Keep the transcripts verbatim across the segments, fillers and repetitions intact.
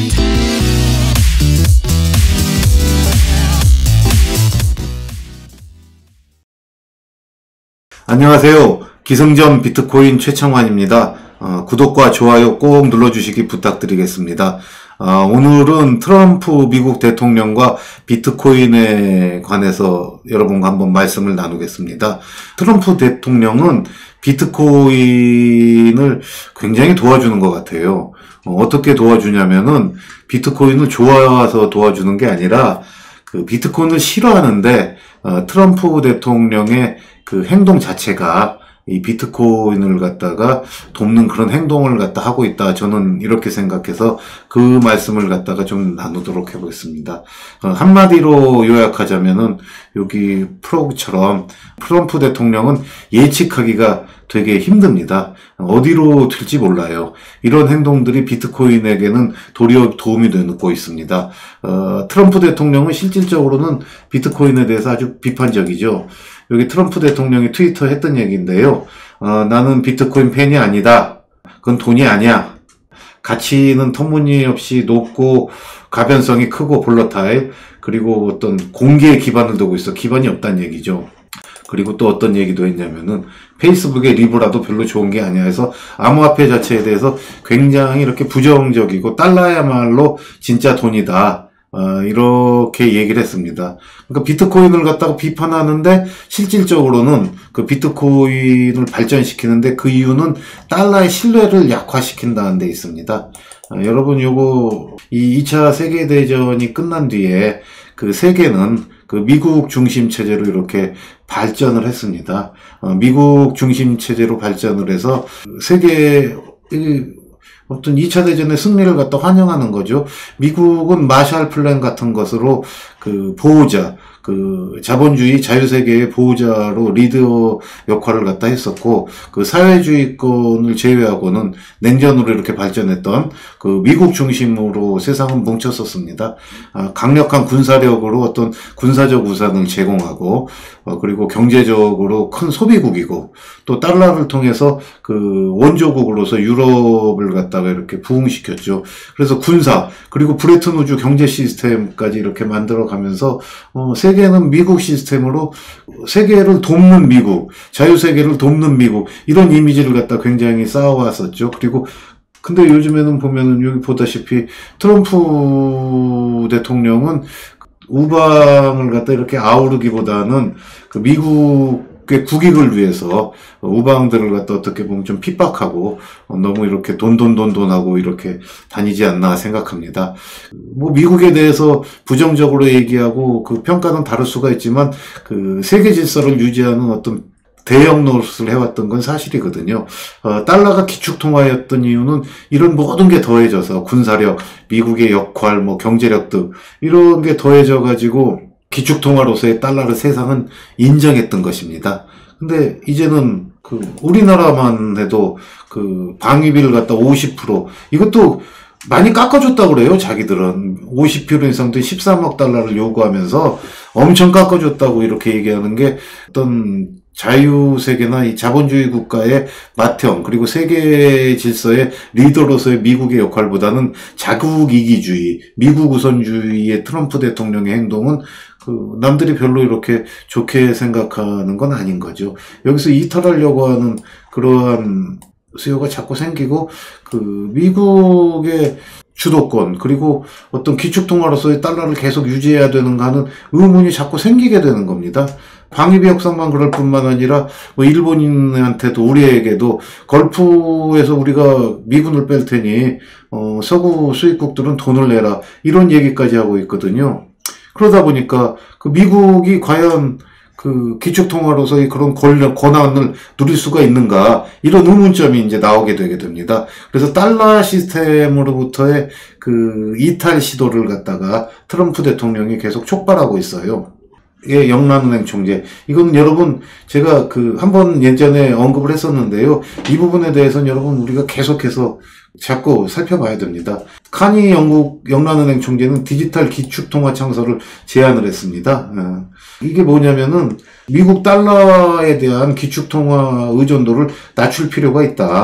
안녕하세요. 기승전 비트코인 최창환입니다. 어, 구독과 좋아요 꼭 눌러주시기 부탁드리겠습니다. 어, 오늘은 트럼프 미국 대통령과 비트코인에 관해서 여러분과 한번 말씀을 나누겠습니다. 트럼프 대통령은 비트코인을 굉장히 도와주는 것 같아요. 어, 어떻게 도와주냐면은 비트코인을 좋아서 도와주는 게 아니라 그 비트코인을 싫어하는데 어, 트럼프 대통령의 그 행동 자체가 이 비트코인을 갖다가 돕는 그런 행동을 갖다 하고 있다. 저는 이렇게 생각해서 그 말씀을 갖다가 좀 나누도록 해보겠습니다. 어, 한마디로 요약하자면은 여기 프로그처럼 트럼프 대통령은 예측하기가 되게 힘듭니다. 어디로 튈지 몰라요. 이런 행동들이 비트코인에게는 도리어 도움이 되고 있습니다. 어, 트럼프 대통령은 실질적으로는 비트코인에 대해서 아주 비판적이죠. 여기 트럼프 대통령이 트위터 했던 얘기인데요. 어, 나는 비트코인 팬이 아니다. 그건 돈이 아니야. 가치는 터무니없이 높고 가변성이 크고 볼러타일, 그리고 어떤 공개의 기반을 두고 있어. 기반이 없다는 얘기죠. 그리고 또 어떤 얘기도 했냐면은 페이스북의 리브라도 별로 좋은 게 아니야 해서 암호화폐 자체에 대해서 굉장히 이렇게 부정적이고 달러야말로 진짜 돈이다. 어, 이렇게 얘기를 했습니다. 그러니까 비트코인을 갖다가 비판하는데 실질적으로는 그 비트코인을 발전시키는데 그 이유는 달러의 신뢰를 약화시킨다는 데 있습니다. 어, 여러분 요거 이 이 차 세계대전이 끝난 뒤에 그 세계는 그 미국 중심 체제로 이렇게 발전을 했습니다. 어, 미국 중심 체제로 발전을 해서 세계 어떤 이 차 대전의 승리를 갖다 환영하는 거죠. 미국은 마샬 플랜 같은 것으로 그 보호자, 그 자본주의 자유세계의 보호자로 리더 역할을 갖다 했었고, 그 사회주의권을 제외하고는 냉전으로 이렇게 발전했던 그 미국 중심으로 세상은 뭉쳤었습니다. 아, 강력한 군사력으로 어떤 군사적 우산을 제공하고, 어, 그리고 경제적으로 큰 소비국이고, 또 달러를 통해서 그 원조국으로서 유럽을 갖다가 이렇게 부흥시켰죠. 그래서 군사, 그리고 브레튼 우주 경제 시스템까지 이렇게 만들어가면서 어, 세계는 미국 시스템으로 세계를 돕는 미국, 자유세계를 돕는 미국, 이런 이미지를 갖다 굉장히 쌓아왔었죠. 그리고 근데 요즘에는 보면은 여기 보다시피 트럼프 대통령은 우방을 갖다 이렇게 아우르기보다는 그 미국의 국익을 위해서 우방들을 갖다 어떻게 보면 좀 핍박하고 너무 이렇게 돈돈돈돈하고 이렇게 다니지 않나 생각합니다. 뭐 미국에 대해서 부정적으로 얘기하고 그 평가는 다를 수가 있지만 그 세계 질서를 유지하는 어떤 대형 노릇을 해왔던 건 사실이거든요. 어, 달러가 기축통화였던 이유는 이런 모든 게 더해져서 군사력, 미국의 역할, 뭐 경제력 등 이런 게 더해져 가지고 기축통화로서의 달러를 세상은 인정했던 것입니다. 근데 이제는 그 우리나라만 해도 그 방위비를 갖다 오십 퍼센트 이것도 많이 깎아줬다고 그래요. 자기들은 오십 퍼센트 이상 된 십삼억 달러를 요구하면서 엄청 깎아줬다고 이렇게 얘기하는 게 어떤 자유세계나 이 자본주의 국가의 맏형, 그리고 세계 질서의 리더로서의 미국의 역할보다는 자국이기주의, 미국 우선주의의 트럼프 대통령의 행동은 그 남들이 별로 이렇게 좋게 생각하는 건 아닌 거죠. 여기서 이탈하려고 하는 그러한 수요가 자꾸 생기고, 그 미국의 주도권, 그리고 어떤 기축통화로서의 달러를 계속 유지해야 되는가 하는 의문이 자꾸 생기게 되는 겁니다. 방위비 협상만 그럴 뿐만 아니라 뭐 일본인한테도 우리에게도 걸프에서 우리가 미군을 뺄 테니 어, 서구 수입국들은 돈을 내라, 이런 얘기까지 하고 있거든요. 그러다 보니까 그 미국이 과연 그 기축통화로서의 그런 권력, 권한을 누릴 수가 있는가, 이런 의문점이 이제 나오게 되게 됩니다. 그래서 달러 시스템으로부터의 그 이탈 시도를 갖다가 트럼프 대통령이 계속 촉발하고 있어요. 예, 영란은행 총재. 이건 여러분, 제가 그, 한 번 예전에 언급을 했었는데요. 이 부분에 대해서는 여러분, 우리가 계속해서 자꾸 살펴봐야 됩니다. 카니 영국 영란은행 총재는 디지털 기축통화 창설을 제안을 했습니다. 어. 이게 뭐냐면은, 미국 달러에 대한 기축통화 의존도를 낮출 필요가 있다.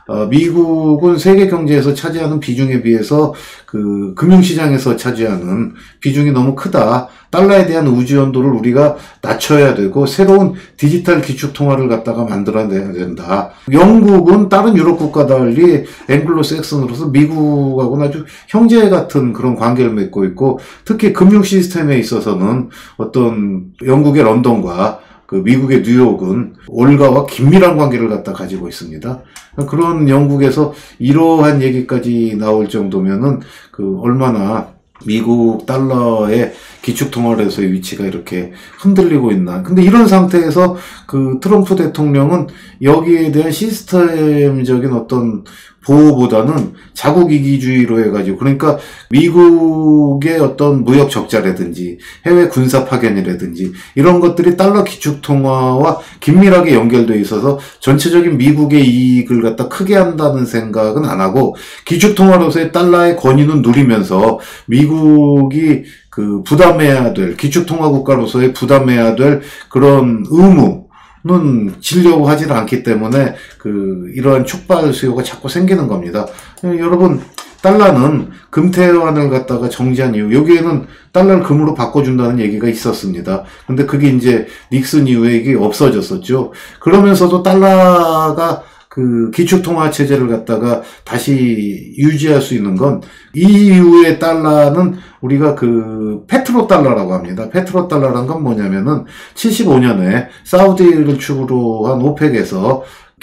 어, 미국은 세계 경제에서 차지하는 비중에 비해서 그 금융시장에서 차지하는 비중이 너무 크다. 달러에 대한 의존도를 우리가 낮춰야 되고 새로운 디지털 기축통화를 갖다가 만들어내야 된다. 영국은 다른 유럽 국가와 달리 앵글로색슨으로서 미국하고는 아주 형제 같은 그런 관계를 맺고 있고 특히 금융 시스템에 있어서는 어떤 영국의 런던과 그 미국의 뉴욕은 올가와 긴밀한 관계를 갖다 가지고 있습니다. 그런 영국에서 이러한 얘기까지 나올 정도면은 그 얼마나 미국 달러의 기축통화로서의 위치가 이렇게 흔들리고 있나. 근데 이런 상태에서 그 트럼프 대통령은 여기에 대한 시스템적인 어떤 보호보다는 자국 이기주의로 해가지고 그러니까 미국의 어떤 무역 적자라든지 해외 군사 파견이라든지 이런 것들이 달러 기축통화와 긴밀하게 연결되어 있어서 전체적인 미국의 이익을 갖다 크게 한다는 생각은 안 하고 기축통화로서의 달러의 권위는 누리면서 미국이 그 부담해야 될 기축통화 국가로서의 부담해야 될 그런 의무 는 지려고 하질 않기 때문에 그 이러한 촉발 수요가 자꾸 생기는 겁니다. 여러분 달러는 금태환을 갖다가 정지한 이유 여기에는 달러를 금으로 바꿔준다는 얘기가 있었습니다. 근데 그게 이제 닉슨 이후에 이게 없어졌었죠. 그러면서도 달러가 그 기축통화 체제를 갖다가 다시 유지할 수 있는 건 이 이후의 달러는 우리가 그 페트로 달러라고 합니다. 페트로 달러란 건 뭐냐면은 칠십오 년에 사우디를 축으로 한 오펙에서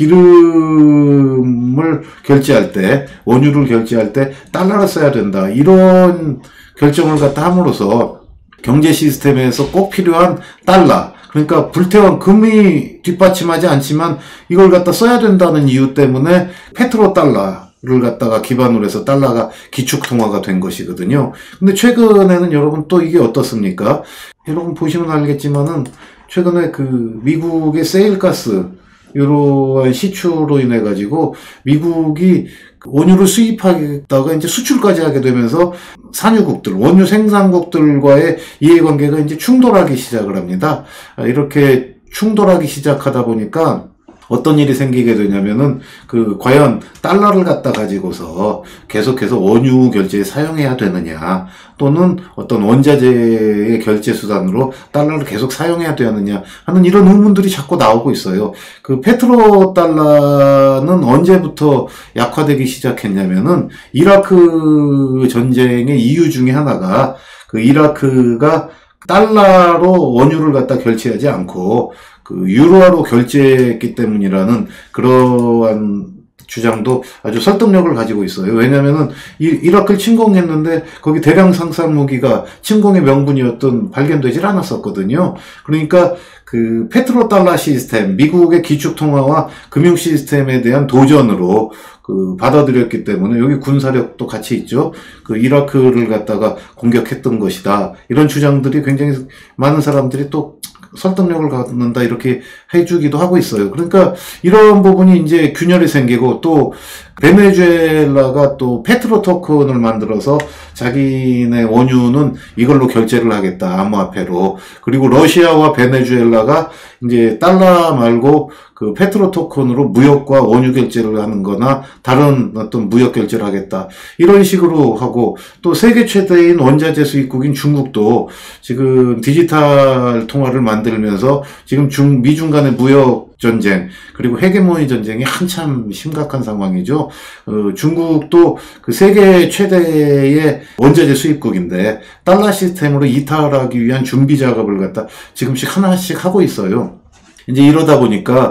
기름을 결제할 때 원유를 결제할 때 달러를 써야 된다. 이런 결정을 갖다 함으로써 경제 시스템에서 꼭 필요한 달러 그러니까 불태운 금이 뒷받침하지 않지만 이걸 갖다 써야 된다는 이유 때문에 페트로 달러를 갖다가 기반으로 해서 달러가 기축통화가 된 것이거든요. 근데 최근에는 여러분 또 이게 어떻습니까? 여러분 보시면 알겠지만은 최근에 그 미국의 세일가스 이러한 시추로 인해 가지고 미국이 원유를 수입하다가 이제 수출까지 하게 되면서 산유국들, 원유 생산국들과의 이해관계가 이제 충돌하기 시작을 합니다. 이렇게 충돌하기 시작하다 보니까 어떤 일이 생기게 되냐면은 그 과연 달러를 갖다 가지고서 계속해서 원유 결제에 사용해야 되느냐 또는 어떤 원자재의 결제 수단으로 달러를 계속 사용해야 되느냐 하는 이런 의문들이 자꾸 나오고 있어요. 그 페트로 달러는 언제부터 약화되기 시작했냐면은 이라크 전쟁의 이유 중에 하나가 그 이라크가 달러로 원유를 갖다 결제하지 않고 그 유로화로 결제했기 때문이라는 그러한 주장도 아주 설득력을 가지고 있어요. 왜냐면은 이, 이라크를 침공했는데 거기 대량 상상 무기가 침공의 명분이었던 발견되질 않았었거든요. 그러니까 그 페트로 달러 시스템, 미국의 기축통화와 금융 시스템에 대한 도전으로 그 받아들였기 때문에 여기 군사력도 같이 있죠. 그 이라크를 갖다가 공격했던 것이다. 이런 주장들이 굉장히 많은 사람들이 또 설득력을 갖는다 이렇게 해주기도 하고 있어요. 그러니까 이런 부분이 이제 균열이 생기고 또 베네수엘라가 또 페트로 토큰을 만들어서 자기네 원유는 이걸로 결제를 하겠다 암호화폐로. 그리고 러시아와 베네수엘라가 이제 달러 말고 그 페트로 토큰으로 무역과 원유 결제를 하는 거나 다른 어떤 무역 결제를 하겠다. 이런 식으로 하고 또 세계 최대인 원자재 수입국인 중국도 지금 디지털 통화를 만들면서 지금 중, 미중 간의 무역 전쟁 그리고 헤게모니 전쟁이 한참 심각한 상황이죠. 어, 중국도 그 세계 최대의 원자재 수입국인데 달러 시스템으로 이탈하기 위한 준비 작업을 갖다 지금씩 하나씩 하고 있어요. 이제 이러다 보니까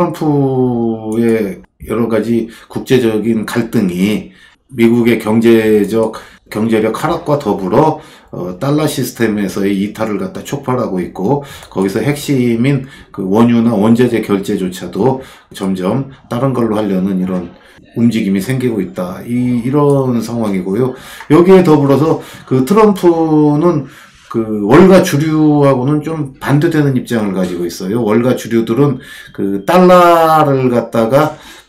트럼프의 여러 가지 국제적인 갈등이 미국의 경제적 경제력 하락과 더불어 어, 달러 시스템에서의 이탈을 갖다 촉발하고 있고 거기서 핵심인 그 원유나 원자재 결제조차도 점점 다른 걸로 하려는 이런 움직임이 생기고 있다. 이, 이런 상황이고요. 여기에 더불어서 그 트럼프는 그 월가 주류하고는 좀 반대되는 입장을 가지고 있어요. 월가 주류들은 그 달러를 갖다가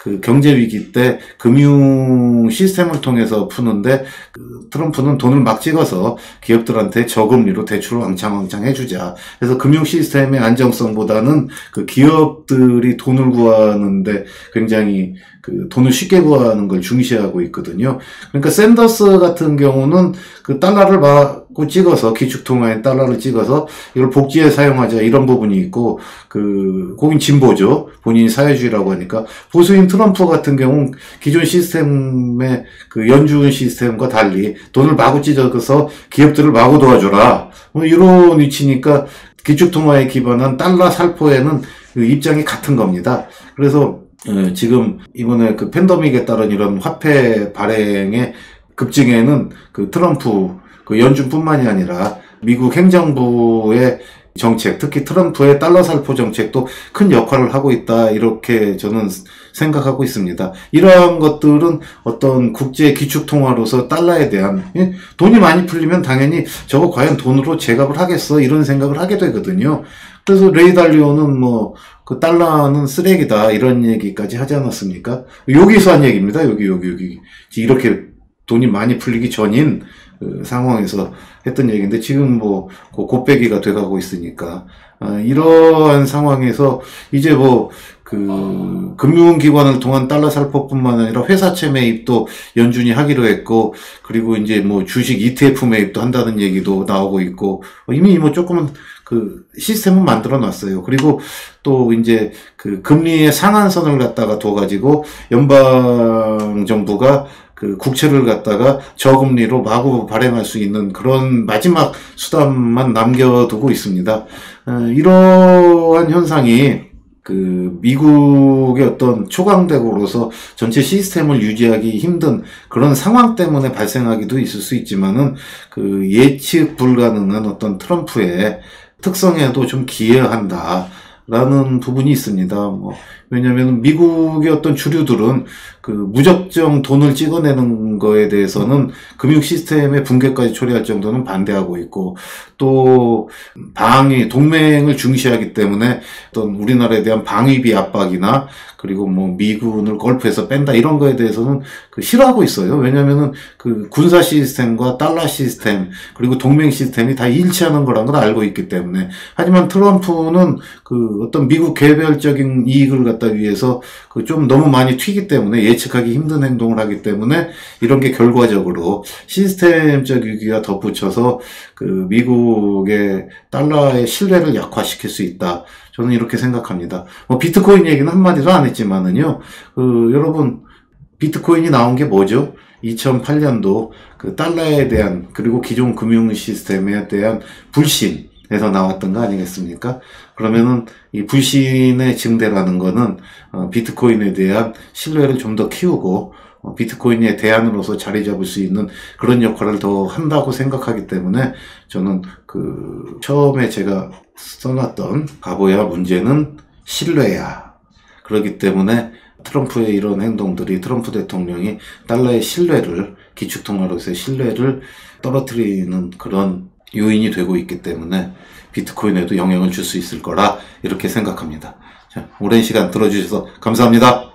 그 경제 위기 때 금융 시스템을 통해서 푸는데 그 트럼프는 돈을 막 찍어서 기업들한테 저금리로 대출을 왕창왕창 해주자. 그래서 금융 시스템의 안정성보다는 그 기업들이 돈을 구하는데 굉장히 그 돈을 쉽게 구하는 걸 중시하고 있거든요. 그러니까 샌더스 같은 경우는 그 달러를 받고 찍어서 기축통화에 달러를 찍어서 이걸 복지에 사용하자 이런 부분이 있고 그 거긴 진보죠. 본인이 사회주의라고 하니까 보수인 트럼프 같은 경우는 기존 시스템의 그 연준 시스템과 달리 돈을 마구 찢어서 기업들을 마구 도와줘라. 뭐 이런 위치니까 기축통화에 기반한 달러 살포에는 그 입장이 같은 겁니다. 그래서 어, 지금 이번에 그 팬데믹에 따른 이런 화폐 발행의 급증에는 그 트럼프 그 연준뿐만이 아니라 미국 행정부의 정책, 특히 트럼프의 달러 살포 정책도 큰 역할을 하고 있다 이렇게 저는 생각하고 있습니다. 이러한 것들은 어떤 국제 기축통화로서 달러에 대한 돈이 많이 풀리면 당연히 저거 과연 돈으로 제값을 하겠어 이런 생각을 하게 되거든요. 그래서 레이 달리오는 뭐 그 달러는 쓰레기다 이런 얘기까지 하지 않았습니까? 여기서 한 얘기입니다. 여기 여기 여기 이렇게 돈이 많이 풀리기 전인 그 상황에서 했던 얘기인데 지금 뭐 곱빼기가 돼가고 있으니까 아, 이러한 상황에서 이제 뭐 그 금융기관을 통한 달러 살포뿐만 아니라 회사채 매입도 연준이 하기로 했고 그리고 이제 뭐 주식 이티에프 매입도 한다는 얘기도 나오고 있고 이미 뭐 조금은 그 시스템은 만들어 놨어요. 그리고 또 이제 그 금리의 상한선을 갖다가 둬가지고 연방 정부가 그 국채를 갖다가 저금리로 마구 발행할 수 있는 그런 마지막 수단만 남겨두고 있습니다. 어, 이러한 현상이 그 미국의 어떤 초강대국으로서 전체 시스템을 유지하기 힘든 그런 상황 때문에 발생하기도 있을 수 있지만은 그 예측 불가능한 어떤 트럼프의 특성에도 좀 기여한다. 라는 부분이 있습니다. 뭐, 왜냐면 미국의 어떤 주류들은 그 무적정 돈을 찍어내는 거에 대해서는 금융 시스템의 붕괴까지 초래할 정도는 반대하고 있고, 또 방위, 동맹을 중시하기 때문에 어떤 우리나라에 대한 방위비 압박이나 그리고 뭐 미군을 걸프에서 뺀다 이런 거에 대해서는 그 싫어하고 있어요. 왜냐면은 그 군사 시스템과 달러 시스템 그리고 동맹 시스템이 다 일치하는 거라는 걸 알고 있기 때문에. 하지만 트럼프는 그 어떤 미국 개별적인 이익을 갖다 위해서 그 좀 너무 많이 튀기 때문에 예측하기 힘든 행동을 하기 때문에 이런 게 결과적으로 시스템적 위기가 덧붙여서 그 미국의 달러의 신뢰를 약화시킬 수 있다. 저는 이렇게 생각합니다. 뭐 비트코인 얘기는 한마디도 안 했지만은요. 그 여러분 비트코인이 나온 게 뭐죠? 이천팔 년도 그 달러에 대한 그리고 기존 금융 시스템에 대한 불신에서 나왔던 거 아니겠습니까? 그러면은 이 불신의 증대라는 거는 어, 비트코인에 대한 신뢰를 좀 더 키우고 어, 비트코인의 대안으로서 자리 잡을 수 있는 그런 역할을 더 한다고 생각하기 때문에 저는 그 처음에 제가 써놨던 바보야 문제는 신뢰야. 그렇기 때문에 트럼프의 이런 행동들이 트럼프 대통령이 달러의 신뢰를 기축통화로서의 신뢰를 떨어뜨리는 그런 요인이 되고 있기 때문에 비트코인에도 영향을 줄 수 있을 거라 이렇게 생각합니다. 자, 오랜 시간 들어주셔서 감사합니다.